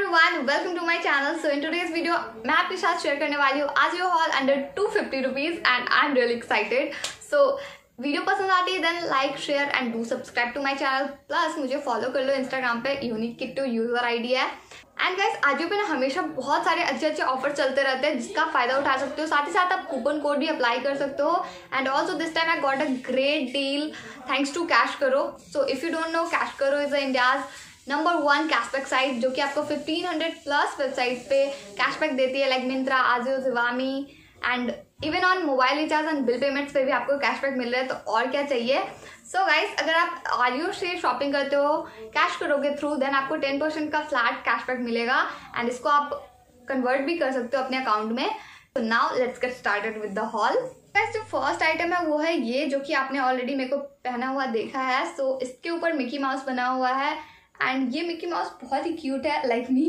Everyone, welcome to my channel. So in today's video मैं आपके साथ शेयर करने वाली हूँ AJIO haul under 250 rupees and I am really excited. So video पसंद आती है then like share and do subscribe to my channel. Plus मुझे फॉलो कर लो इंस्टाग्राम पे, यूनिक किट्टू यूजर आईडी है। एंड गाइस, AJIO पे ना हमेशा बहुत सारे अच्छे अच्छे ऑफर चलते रहते हैं जिसका फायदा उठा सकते हो। साथ ही साथ आप कूपन कोड भी अप्लाई कर सकते हो। And also this time I got a great deal thanks to CashKaro. So if you don't know, CashKaro is India's number 1 cashback site जो कि आपको 1500 प्लस वेबसाइट पे कैशबैक देती है, like Myntra, AJIO, Zivame and even on mobile recharge and bill payments पे भी आपको cashback मिल रहा है। तो और क्या चाहिए। सो गाइस, अगर आप AJIO से शॉपिंग करते हो कैश करोगे थ्रू, देन आपको 10% का फ्लैट कैशबैक मिलेगा एंड इसको आप कन्वर्ट भी कर सकते हो अपने अकाउंट में। तो now let's get started with the haul. Guys, जो फर्स्ट आइटम है वो है ये, जो कि आपने ऑलरेडी मेरे को पहना हुआ देखा है। सो इसके ऊपर मिकी माउस बना हुआ है एंड ये मिकी माउस बहुत ही क्यूट है, लाइक मी।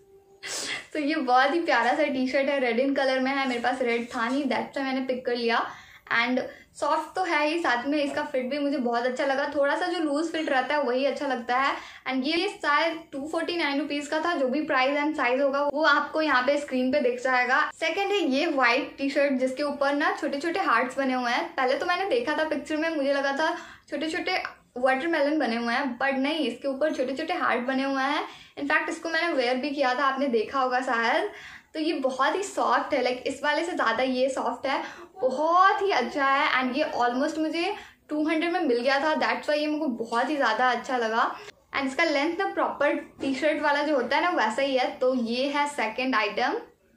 तो ये बहुत ही प्यारा सा टी शर्ट है, रेड इन कलर में है। मेरे पास रेड था नहीं, दैट्स व्हाई मैंने पिक कर लिया। एंड सॉफ्ट तो है ही, साथ में इसका फिट भी मुझे बहुत अच्छा लगा। थोड़ा सा जो लूज फिट रहता है वही अच्छा लगता है। एंड ये शायद 249 रुपीज का था। जो भी प्राइस एंड साइज होगा वो आपको यहाँ पे स्क्रीन पे दिख जाएगा। सेकंड है ये व्हाइट टी शर्ट जिसके ऊपर ना छोटे छोटे हार्ट्स बने हुए हैं। पहले तो मैंने देखा था पिक्चर में, मुझे लगा था छोटे छोटे वाटरमेलन बने हुए हैं, बट नहीं, इसके ऊपर छोटे छोटे हार्ट बने हुए हैं। इनफैक्ट इसको मैंने वेयर भी किया था, आपने देखा होगा शायद। तो ये बहुत ही सॉफ्ट है, लाइक इस वाले से ज़्यादा ये सॉफ्ट है, बहुत ही अच्छा है। एंड ये ऑलमोस्ट मुझे 200 में मिल गया था, दैट्स वाई ये मेरे को बहुत ही ज़्यादा अच्छा लगा। एंड इसका लेंथ ना प्रॉपर टी शर्ट वाला जो होता है ना वैसा ही है। तो ये है सेकेंड आइटम।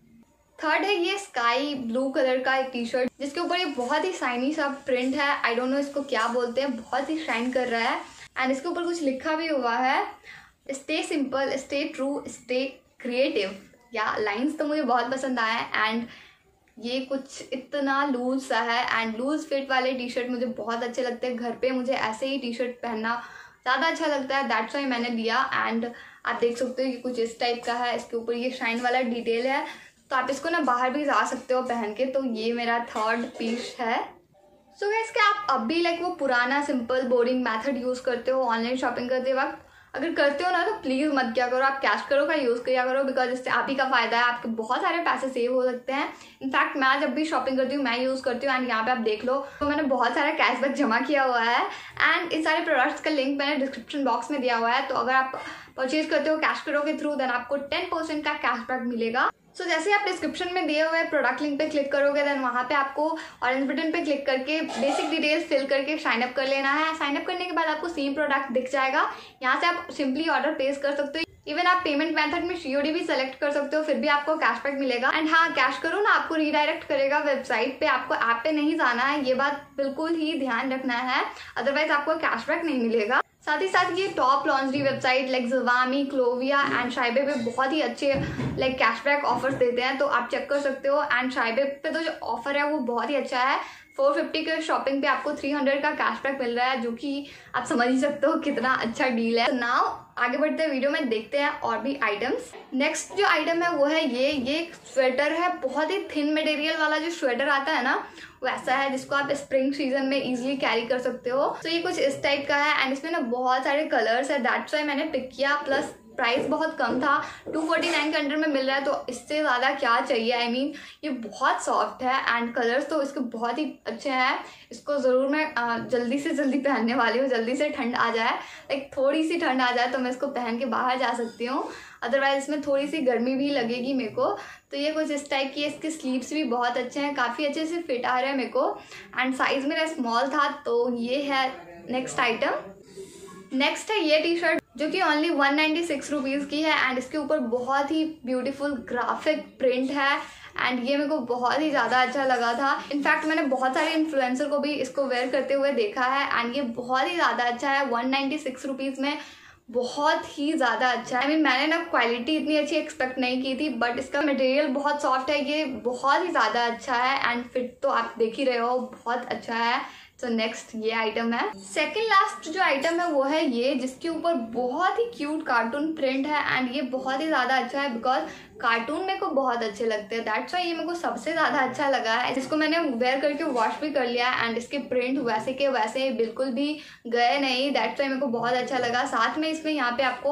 थर्ड है ये स्काई ब्लू कलर का एक टी शर्ट जिसके ऊपर ये बहुत ही शाइनी सा प्रिंट है। आई डोंट नो इसको क्या बोलते हैं, बहुत ही शाइन कर रहा है। एंड इसके ऊपर कुछ लिखा भी हुआ है, stay simple, stay true, stay creative. या लाइन्स तो मुझे बहुत पसंद आया। एंड ये कुछ इतना लूज सा है एंड लूज फिट वाले टी शर्ट मुझे बहुत अच्छे लगते हैं। घर पे मुझे ऐसे ही टी शर्ट पहनना ज़्यादा अच्छा लगता है, दैट्स वाई मैंने लिया। एंड आप देख सकते हो कि कुछ इस टाइप का है, इसके ऊपर ये शाइन वाला डिटेल है। तो आप इसको ना बाहर भी जा सकते हो पहन के। तो ये मेरा थर्ड पीस है। सो गाइस, क्या आप अब भी लाइक वो पुराना सिंपल बोरिंग मेथड यूज़ करते हो ऑनलाइन शॉपिंग करते वक्त? अगर करते हो ना तो प्लीज़ मत क्या करो, आप कैश करो का यूज़ किया करो, बिकॉज इससे आप ही का फायदा है, आपके बहुत सारे पैसे सेव हो सकते हैं। इनफैक्ट मैं जब भी शॉपिंग करती हूँ मैं यूज़ करती हूँ। एंड यहाँ पे आप देख लो तो मैंने बहुत सारा कैशबैक जमा किया हुआ है। एंड इन सारे प्रोडक्ट्स का लिंक मैंने डिस्क्रिप्शन बॉक्स में दिया हुआ है। तो अगर आप परचेज करते हो कैश करो के थ्रू, देन आपको 10% का कैशबैक मिलेगा। सो जैसे आप डिस्क्रिप्शन में दिए हुए प्रोडक्ट लिंक पे क्लिक करोगे, देन वहाँ पे आपको ऑरेंज बटन पे क्लिक करके बेसिक डिटेल्स फिल करके साइन अप कर लेना है। साइन अप करने के बाद आपको सेम प्रोडक्ट दिख जाएगा, यहाँ से आप सिंपली ऑर्डर प्लेस कर सकते हो। इवन आप पेमेंट मेथड में COD भी सेलेक्ट कर सकते हो, फिर भी आपको कैशबैक मिलेगा। एंड हाँ, कैश करो ना आपको रीडायरेक्ट करेगा वेबसाइट पे, आपको ऐप पे नहीं जाना है, ये बात बिल्कुल ही ध्यान रखना है, अदरवाइज आपको कैशबैक नहीं मिलेगा। साथ ही साथ ये top laundry website like Zivame, Clovia and Shyaway पे बहुत ही अच्छे लाइक कैशबैक ऑफर्स देते हैं, तो आप चेक कर सकते हो। एंड शाइबे पे तो जो ऑफर है वो बहुत ही अच्छा है। 450 के शॉपिंग पे आपको 300 का कैशबैक मिल रहा है, जो कि आप समझ ही सकते हो कितना अच्छा डील है। तो नाउ आगे बढ़ते हैं वीडियो में, देखते हैं और भी आइटम्स। नेक्स्ट जो आइटम है वो है ये स्वेटर है, बहुत ही थिन मटेरियल वाला जो स्वेटर आता है ना वैसा है, जिसको आप स्प्रिंग सीजन में इजीली कैरी कर सकते हो। तो ये कुछ इस टाइप का है एंड इसमें ना बहुत सारे कलर्स है, दैट्स वाई मैंने पिक किया। प्लस प्राइस बहुत कम था, 249 के अंडर में मिल रहा है, तो इससे ज़्यादा क्या चाहिए। आई मीन ये बहुत सॉफ्ट है एंड कलर्स तो इसके बहुत ही अच्छे हैं। इसको ज़रूर मैं जल्दी से जल्दी पहनने वाली हूँ, जल्दी से ठंड आ जाए, लाइक थोड़ी सी ठंड आ जाए तो मैं इसको पहन के बाहर जा सकती हूँ, अदरवाइज इसमें थोड़ी सी गर्मी भी लगेगी मेरे को। तो ये कुछ इस टाइप की है, इसके स्लीव्स भी बहुत अच्छे हैं, काफ़ी अच्छे से फिट आ रहे हैं मेरे को। एंड साइज़ मेरा स्मॉल था, तो ये है नेक्स्ट आइटम। नेक्स्ट है ये टी शर्ट जो कि ओनली 196 रुपीज़ की है एंड इसके ऊपर बहुत ही ब्यूटीफुल ग्राफिक प्रिंट है। एंड ये मेरे को बहुत ही ज़्यादा अच्छा लगा था। इनफैक्ट मैंने बहुत सारे इन्फ्लुएंसर को भी इसको वेयर करते हुए देखा है एंड ये बहुत ही ज़्यादा अच्छा है। 196 रुपीज़ में बहुत ही ज़्यादा अच्छा है। आई मीन मैंने ना क्वालिटी इतनी अच्छी एक्सपेक्ट नहीं की थी, बट इसका मटेरियल बहुत सॉफ्ट है, ये बहुत ही ज़्यादा अच्छा है। एंड फिट तो आप देख ही रहे हो, बहुत अच्छा है। तो नेक्स्ट ये आइटम है। सेकंड लास्ट जो आइटम है वो है ये, जिसके ऊपर बहुत ही क्यूट कार्टून प्रिंट है एंड ये बहुत ही ज़्यादा अच्छा है, बिकॉज कार्टून मेरे को बहुत अच्छे लगते हैं, दैट्स वाई ये मेरे को सबसे ज़्यादा अच्छा लगा है। जिसको मैंने वेयर करके वॉश भी कर लिया एंड इसके प्रिंट वैसे के वैसे बिल्कुल भी गए नहीं, दैट्स वाई मेरे को बहुत अच्छा लगा। साथ में इसमें यहाँ पे आपको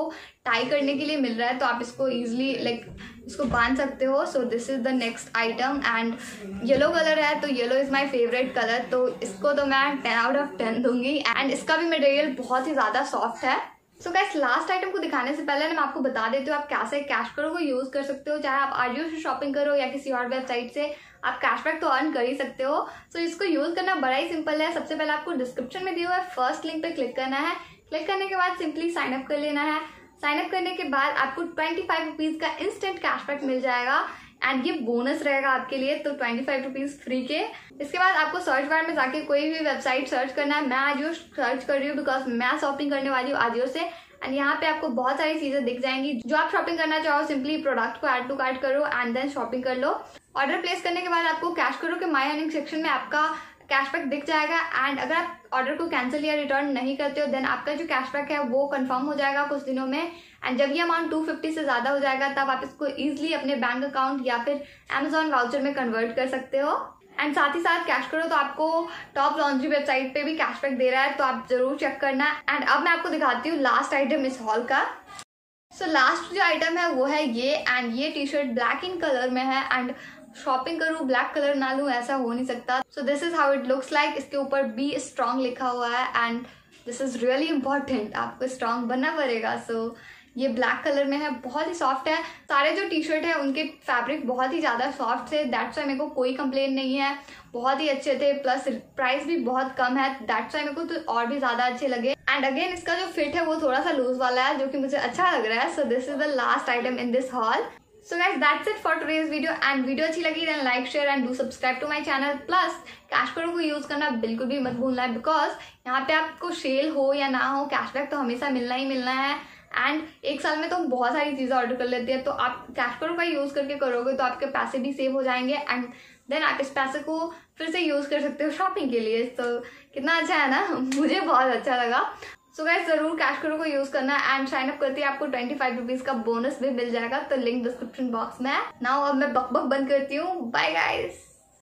टाई करने के लिए मिल रहा है, तो आप इसको ईजिली इसको बांध सकते हो। So this is the next item and yellow colour है, तो yellow is my favourite colour, तो इसको तो मैं 10 आउट ऑफ 10 दूंगी। एंड इसका भी मटेरियल बहुत ही ज़्यादा सॉफ्ट है। सो गाइस, लास्ट आइटम को दिखाने से पहले मैं आपको बता देती हूँ आप कैसे कैशकरो को यूज़ कर सकते हो। चाहे आप आजियो से शॉपिंग करो या किसी और वेबसाइट से, आप कैशबैक तो अर्न कर ही सकते हो। सो इसको यूज़ करना बड़ा ही सिंपल है। सबसे पहले आपको डिस्क्रिप्शन में दिया हुआ फर्स्ट लिंक पे क्लिक करना है। क्लिक करने के बाद सिंपली साइन अप कर लेना है। साइन अप करने के बाद आपको 25 रुपीज़ का इंस्टेंट कैशबैक मिल जाएगा एंड ये बोनस रहेगा आपके लिए, तो 25 रुपीज़ फ्री के। इसके बाद आपको सर्च बार में जाके कोई भी वेबसाइट सर्च करना है। मैं आजियो सर्च कर रही हूँ बिकॉज मैं शॉपिंग करने वाली हूँ आजियो से। एंड यहाँ पे आपको बहुत सारी चीज़ें दिख जाएंगी जो आप शॉपिंग करना चाहो। सिंपली प्रोडक्ट को ऐड टू कार्ट करो एंड देन शॉपिंग कर लो। ऑर्डर प्लेस करने के बाद आपको कैशकरो के माई अर्निंग सेक्शन में आपका कैशबैक दिख जाएगा। एंड अगर आप ऑर्डर को कैंसिल या रिटर्न नहीं करते हो देन आपका जो कैशबैक है वो कंफर्म हो जाएगा कुछ दिनों में। एंड जब ये अमाउंट 250 से ज़्यादा हो जाएगा तब आप इसको ईजिली अपने बैंक अकाउंट या फिर अमेजॉन वाउचर में कन्वर्ट कर सकते हो। एंड साथ ही साथ कैशकरो तो आपको टॉप लॉन्ड्री वेबसाइट पे भी कैशबैक दे रहा है, तो आप जरूर चेक करना। एंड अब मैं आपको दिखाती हूँ लास्ट आइटम इस हॉल का। सो लास्ट जो आइटम है वो है ये, एंड ये T shirt black in colour में है। एंड शॉपिंग करूँ ब्लैक कलर ना लूँ ऐसा हो नहीं सकता। So this is how it looks like. इसके ऊपर बी स्ट्रॉन्ग लिखा हुआ है and this is really important, आपको स्ट्रॉन्ग बनना पड़ेगा। सो ये ब्लैक कलर में है, बहुत ही सॉफ्ट है। सारे जो टी शर्ट है उनके फैब्रिक बहुत ही ज़्यादा सॉफ्ट थे, दैट्स वाई मेरे को कोई कंप्लेन नहीं है। बहुत ही अच्छे थे, प्लस प्राइस भी बहुत कम है, दैट्स वाई मेरे को तो और भी ज़्यादा अच्छे लगे। एंड अगेन इसका जो फिट है वो थोड़ा सा लूज वाला है जो कि मुझे अच्छा लग रहा है। So this is the last item in this haul. So guys, that's it for today's video and video अच्छी लगी then like, share and do subscribe to my channel। Plus CashKaro को यूज़ करना बिल्कुल भी मत भूलना है बिकॉज यहाँ पे आपको सेल हो या ना हो कैशबैक तो हमेशा मिलना ही मिलना है। एंड एक साल में तो हम बहुत सारी चीज़ें ऑर्डर कर लेते हैं, तो आप कैशकरो का यूज़ करके करोगे तो आपके पैसे भी सेव हो जाएंगे एंड देन आप इस पैसे को फिर से यूज़ कर सकते हो शॉपिंग के लिए। तो कितना अच्छा है ना, मुझे बहुत अच्छा लगा। सो गाइस, जरूर कैशकरो को यूज करना एंड साइन अप करते ही आपको 25 रुपीज़ का बोनस भी मिल जाएगा, तो लिंक डिस्क्रिप्शन बॉक्स में है। नाउ अब मैं बकबक बंद करती हूँ। Bye guys.